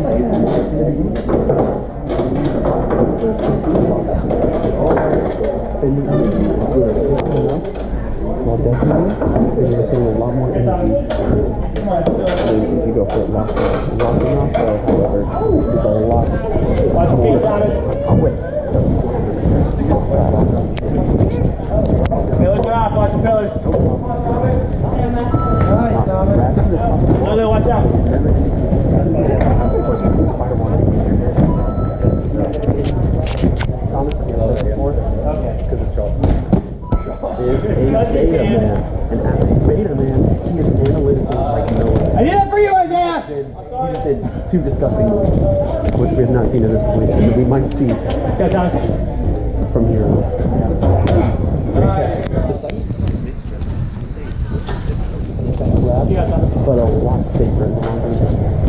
Spending energy is good. Well, definitely, you're getting a lot more energy than if you go for a lock off. Locking off, though, however, is a lot more. Oh, wait. Pillars are off, watch the pillars. No, watch out. Is a beta man, and as a beta man, he is analytical like no one. I did that for you, Isaiah! He did two disgusting moves, which we have not seen at this point, and we might see from here on. But a lot safer in the long run.